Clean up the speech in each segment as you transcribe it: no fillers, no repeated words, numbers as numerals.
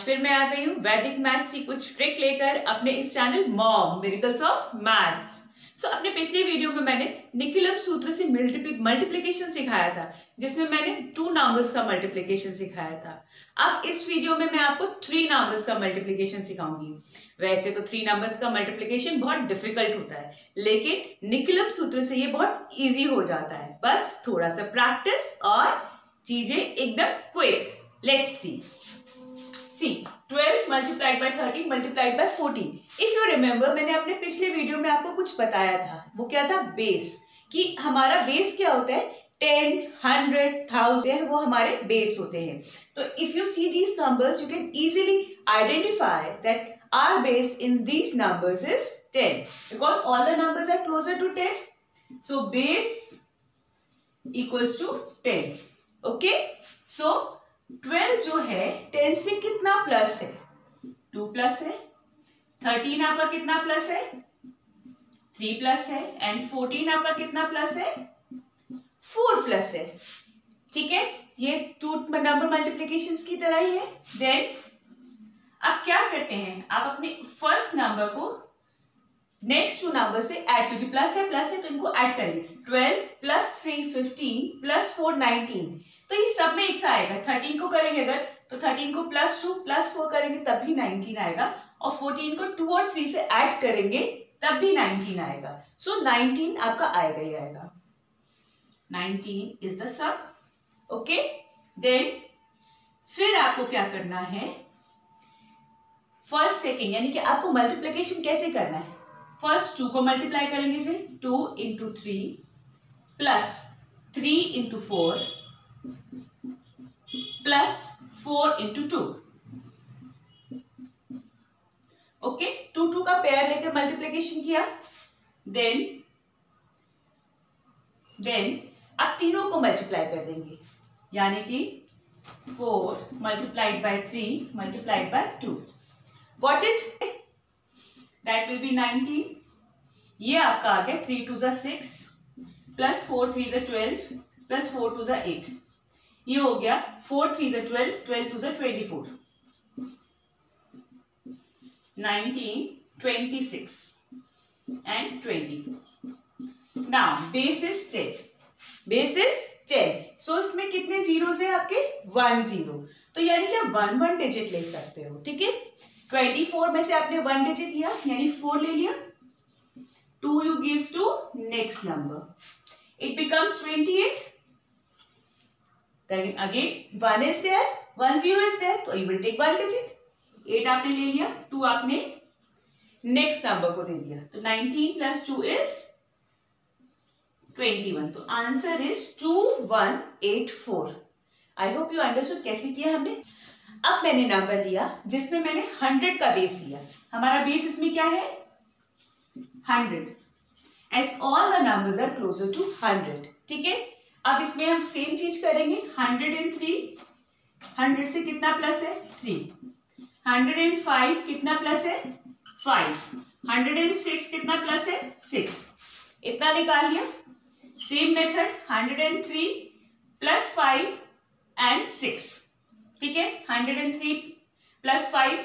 फिर मैं आ गई हूँ वैदिक मैथ्स की कुछ ट्रिक लेकर अपने इस channel mom miracles of maths. So अपने पिछले वीडियो में मैंने निखिलम सूत्र से मल्टीप्लिकेशन सिखाया था, जिसमें मैंने 2 नंबर्स का मल्टीप्लिकेशन सिखाया था। अब इस वीडियो में मैं आपको 3 नंबर्स का मल्टीप्लिकेशन सिखाऊंगी। वैसे तो 3 नंबर्स का मल्टीप्लिकेशन बहुत डिफिकल्ट होता है, लेकिन निखिलम सूत्र से ये बहुत इजी हो जाता है। बस थोड़ा सा प्रैक्टिस और चीजें एकदम quick. Let's see. See, 12 multiplied by 13 multiplied by 14. If you remember, मैंने अपने पिछले वीडियो में आपको कुछ बताया था। वो क्या था? बेस। कि हमारा बेस क्या होता है? 10, 100, 1000 वो हमारे बेस होते हैं। तो if you see these numbers, you can easily identify that our base in these numbers is 10 because all the numbers are closer to 10. So base equals to 10. Okay? So 12 जो है 10 से कितना प्लस है? 2 plus है। 13 आपका कितना plus है? 3 plus है। एंड 14 आपका कितना प्लस है? 4 प्लस है। ठीक है, ये 2 नंबर मल्टीप्लिकेशंस की तरह ही है। देन आप क्या करते हैं? आप अपने फर्स्ट नंबर को नेक्स्ट 2 नंबर से ऐड, क्योंकि प्लस है तो इनको ऐड करेंगे। 12 प्लस 3 15 प्लस 4 19। तो ये सब में एक सा आएगा। 13 को करेंगे अगर तो 13 को प्लस 2 प्लस 4 करेंगे तब भी 19 आएगा, और 14 को 2 और 3 से ऐड करेंगे तब भी 19 आएगा। सो 19 आपका आएगा ही आएगा। 19 is the sum. Okay, then फिर आपको क्या करना है? फर्स्ट सेकेंड, यानी कि आपको मल्टीप्लिकेशन कैसे करना है? फर्स्ट 2 को मल्टीप्लाई करेंगे से 2 into 3 plus 3 into 4 plus 4 into 2। Okay, 2 का पेयर लेकर मल्टीप्लिकेशन किया। देन अब तीनों को मल्टीप्लाई कर देंगे, यानी कि 4 multiplied by 3 multiplied by 2। Got it? That will be 19। ये आपका आ गया 3 2 6 प्लस 4 3 12 प्लस 4 2 8। ये हो गया 4 3 12 12 2 24 19 26 and 24। Now base is 10। Base is 10। So इसमें कितने जीरोस है आपके? 1 0। तो यानी कि आप 1 डिजिट ले सकते हो। ठीक है, 24 में से आपने 1 डिजिट लिया, यानी 4 ले लिया। 2 you give to next number, it becomes 28. Then again 1 is there, 1 0 is there, so you will take 1 digit. 8 आपने ले लिया, 2 आपने next number को दे दिया, तो 19 plus 2 is 21. तो answer is 2184. I hope you understood कैसे किया हमने। अब मैंने नंबर लिया जिसमें मैंने 100 का बेस लिया। हमारा बेस इसमें क्या है? 100. As all the numbers are closer to 100. ठीक है, अब इसमें हम सेम चीज करेंगे। 103, 100 से कितना प्लस है? 3। 105 कितना प्लस है? 5। 106 कितना प्लस है? 6। इतना निकाल लिया। Same method 103 plus 5 and 6। ठीक है, 103 प्लस 5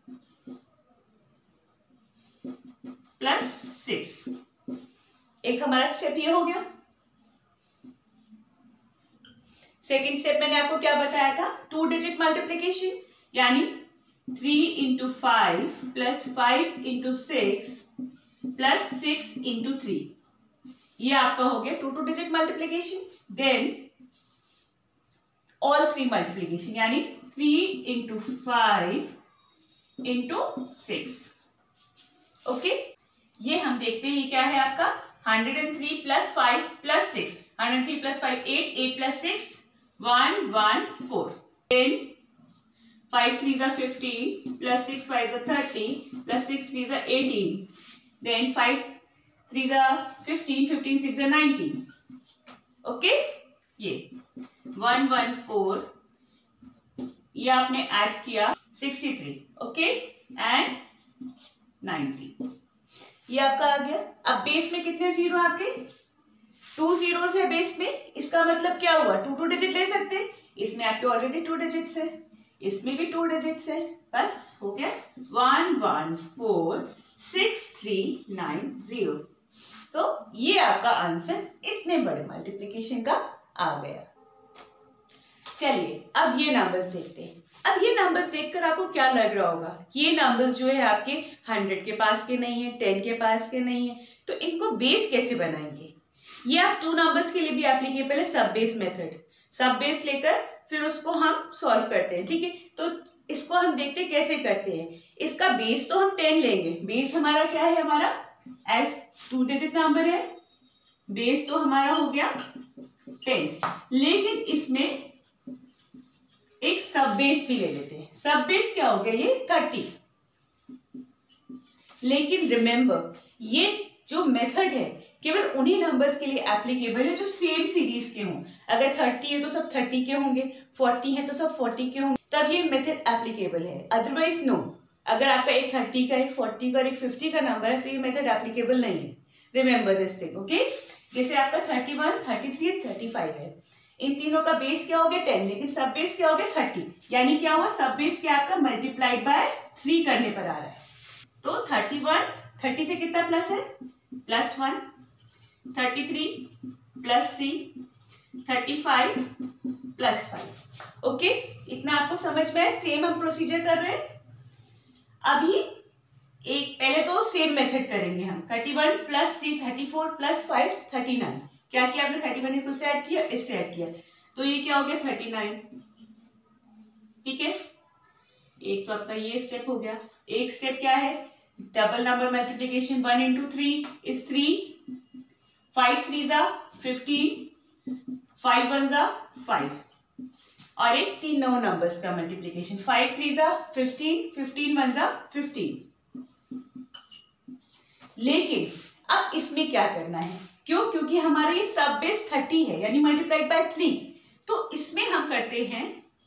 प्लस 6। एक हमारा स्टेप ये हो गया। सेकेंड स्टेप मैंने आपको क्या बताया था? 2 डिजिट मल्टीप्लीकेशन, यानी 3 into 5 plus 5 into 6 plus 6 into 3। ये आपका हो गया 2 digit multiplication. Then all 3 multiplication, यानी 3 इंटू 5 इंटू 6। ओके, ये हम देखते हैं क्या है आपका 103 plus 5 plus 6। 103 plus 5 8, 8 plus 6 114। Then 5 3s are 15 plus 6 5s are 30 plus 6 3s are 18. Then 5 3s are 15, 15 6 are 19. Okay, ये 114 ये आपने ऐड किया 63। ओके, एंड 90 ये आपका आ गया। अब बेस में कितने जीरो आपके? 2 जीरोस है बेस में। इसका मतलब क्या हुआ? 2 डिजिट ले सकते हैं। इसमें आपके ऑलरेडी 2 डिजिट्स है। इसमें भी 2 डिजिट्स है, बस हो गया 114639 तो ये आपका आंसर इतने बड़े मल्टीप्लिकेशन का आ गया। चलिए अब ये नंबर्स देखते हैं। अब ये नंबर्स देखकर आपको क्या लग रहा होगा, ये नंबर्स जो है आपके 100 के पास के नहीं है, 10 के पास के नहीं है, तो इनको बेस कैसे बनाएंगे। ये आप 2 नंबर्स के लिए भी एप्लीकेबल है, सब बेस मेथड। सब बेस लेकर फिर उसको हम सॉल्व करते हैं, ठीक है। तो इसको हम देखते हैं कैसे करते हैं। इसका बेस तो हम 10 लेंगे, बेस हमारा क्या है, हमारा एस 2 डिजिट नंबर है, बेस तो हमारा हो गया 10, लेकिन इसमें एक सब बेस भी ले लेते हैं। सब बेस क्या हो गया, ये 30। लेकिन रिमेंबर ये जो मेथड है केवल उन्हीं नंबर्स के लिए एप्लीकेबल है जो सेम सीरीज के हों। अगर 30 है तो सब 30 के होंगे, 40 है तो सब 40 के होंगे, तब ये मेथड एप्लीकेबल है, अदरवाइज नो। अगर आपका एक 30 का, एक 40 का और एक 50 का नंबर है तो ये मेथड एप्लीकेबल नहीं है। Remember this thing, okay. जैसे आपका 31, 33 और 35 है, इन तीनों का बेस क्या हो गया 10, लेकिन सब बेस क्या हो गया 30, यानी क्या हुआ, सब बेस क्या आपका मल्टीप्लाइड बाय 3 करने पर आ रहा है। तो 31, 30 से कितना प्लस है, +1, 33 +3, 35 +5, ओके। इतना आपको समझ में है। सेम हम प्रोसीजर कर रहे हैं। अभी एक पहले तो सेम मेथड करेंगे हम, 31 + 3 34 + 5 39। क्या किया आपने, 31 इसको से ऐड किया, इससे ऐड किया, तो ये क्या हो गया 39, ठीक है। एक तो आपका ये स्टेप हो गया। एक स्टेप क्या है, double number multiplication, 1 × 3 is 3, 5 3s are 15, 5 1s are 5, और एक 3 नौ नंबर्स का multiplication, 5 3s are 15, 15 1s are 15। लेकिन अब इसमें क्या करना है, क्यों, क्योंकि हमारा ये सब बेस 30 है, यानी मल्टीप्लाइड बाय 3, तो इसमें हम करते हैं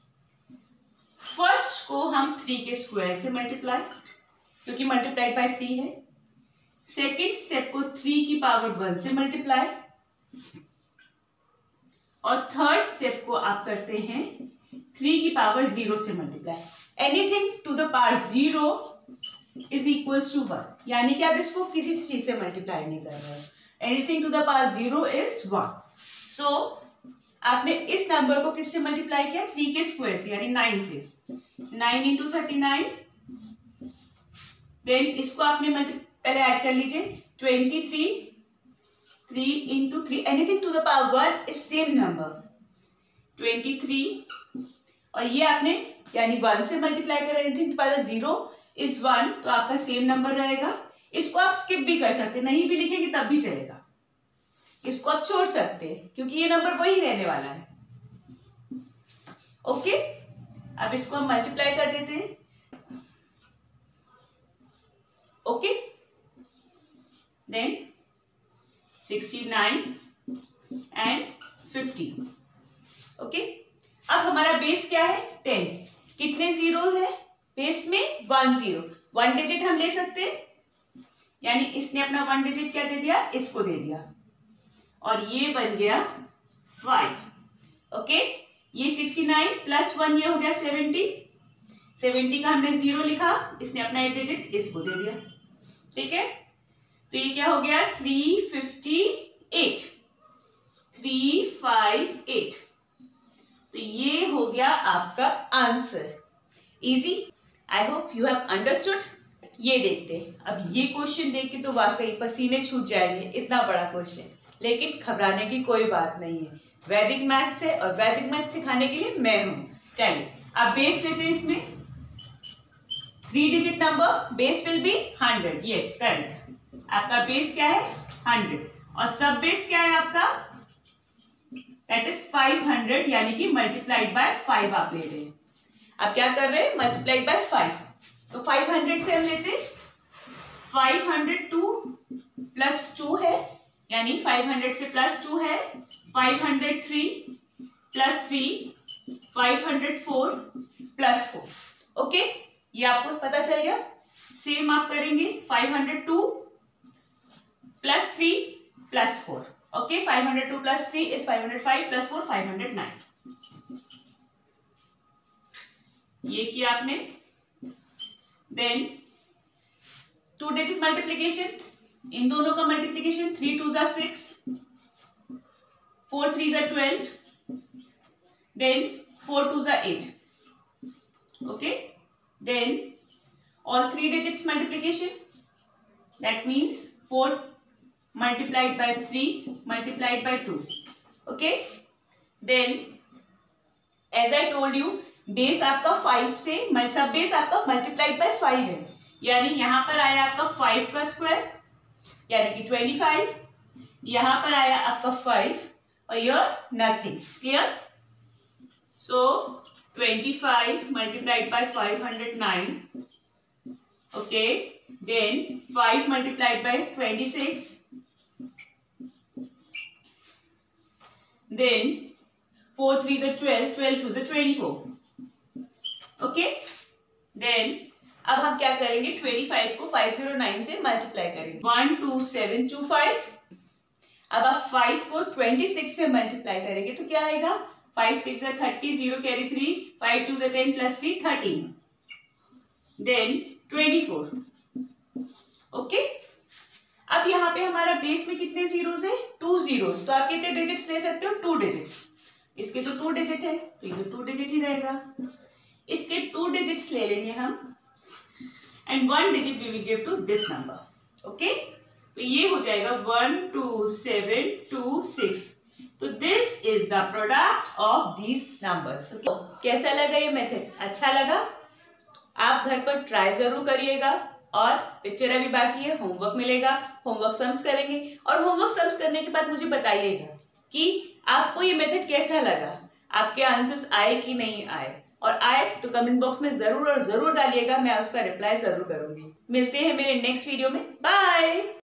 फर्स्ट को हम 3 के स्क्वायर से मल्टीप्लाई, क्योंकि मल्टीप्लाइड बाय 3 है। सेकेंड स्टेप को 3 की पावर 1 से मल्टीप्लाई, और थर्ड स्टेप को आप करते हैं 3 की पावर 0 से multiply. Anything to the power 0 is equals to 1, यानी कि आप इसको किसी चीज से मल्टीप्लाई नहीं कर रहे हो। Anything to the power 0 is 1। So आपने इस नंबर को किससे मल्टीप्लाई किया, 3 के स्क्वायर से, यानी 9 से। 9 × 39, देन इसको आपने पहले ऐड कर लीजिए, 23, 3 × 3, anything to the power 1 is same number 23, और ये आपने यानी 1 से मल्टीप्लाई कर, एनीथिंग टू पावर 0 इज 1, तो आपका सेम नंबर रहेगा। इसको आप स्किप भी कर सकते हैं, नहीं भी लिखेंगे तब भी चलेगा, इसको आप छोड़ सकते हैं क्योंकि ये नंबर वही रहने वाला है, ओके। अब इसको हम मल्टीप्लाई कर देते हैं, ओके। Then 69 and 50, okay. अब हमारा बेस क्या है 10, कितने जीरो है बेस में, 1 0, 1 डिजिट हम ले सकते हैं, यानी इसने अपना 1 डिजिट क्या दे दिया, इसको दे दिया, और ये बन गया 5, ओके। ये 69 + 1 ये हो गया 70, 70 का हमने 0 लिखा, इसने अपना 1 डिजिट इसको दे दिया, ठीक है। तो ये क्या हो गया 358, 358, तो ये हो गया आपका answer. Easy, I hope you have understood. ये देखते हैं, अब ये क्वेश्चन देख के तो वाकई पसीने छूट जाएंगे, इतना बड़ा क्वेश्चन, लेकिन घबराने की कोई बात नहीं है। वैदिक मैथ्स है और वैदिक मैथ्स सिखाने के लिए मैं हूं। चलिए अब बेस लेते हैं, इसमें 3 digit number, base will be 100, yes correct. आपका बेस क्या है 100, और सब बेस क्या है आपका, दैट इज 500, यानी कि मल्टीप्लाइड बाय 5 आप ले रहे हैं। अब क्या कर रहे हैं, मल्टीप्लाइड बाय 5, तो 500 से हम लेते हैं 502 + 2 है, यानी 500 से +2 है, 503 + 3, 504 + 4, ओके। ये आपको पता चल गया। सेम आप करेंगे 502 + 3 + 4, ओके। 502 + 3 इज 505 + 4 509। ये किया आपने। देन 2 डिजिट मल्टीप्लीकेशन, इन दोनों का मल्टीप्लीकेशन 3 2 जा 6, 4 3 जा 12, देन 4 2 जा 8. Okay, then all 3 digits multiplication, that means 4 multiplied by 3 multiplied by 2. Okay, then as I told you, base आपका 5 से सब बेस आपका मल्टीप्लाइड बाय 5 है, यानी यहां पर आया आपका 5 का स्क्वायर यानी कि 25, यहां पर आया आपका 5 और यह nothing. Clear? So 25 multiplied by 509. Okay, then 5 multiplied by 26. Then 4 3 is 12, 12 2 is 24. Okay, then अब हम क्या करेंगे, 25 को 509 से मल्टीप्लाई करेंगे. 12725. अब आप 5 को 26 से मल्टीप्लाई करेंगे तो क्या आएगा, 5 6 is 30, 0 carry 3, 5 2 is 10 plus 3 13. Then 24. Okay, अब यहाँ पे हमारा बेस में कितने जीरोस है, 2 जीरोस. तो आप कितने डिजिट्स ले सकते हो, 2 डिजिट्स. इसके तो 2 डिजिट है तो ये 2 डिजिट ही रहेगा. इसके 2 डिजिट्स ले लेंगे हम and 1 digit we will give to this number. Okay, तो ये हो जाएगा 12726. तो this is the product of these numbers. कैसा लगा ये मेथड? अच्छा लगा? आप घर पर ट्राई जरूर करिएगा. और पिक्चर अभी बाकी है, होमवर्क मिलेगा, होमवर्क सम्स करेंगे और होमवर्क सम्स करने के बाद मुझे बताइएगा कि आपको ये मेथड कैसा लगा, आपके आंसर्स आए कि नहीं आए. और आए तो कमेंट बॉक्स में जरूर और जरूर डालिएगा, मैं उसका रिप्लाई जरूर करूंगी. मिलते हैं मेरे नेक्स्ट वीडियो में. बाय.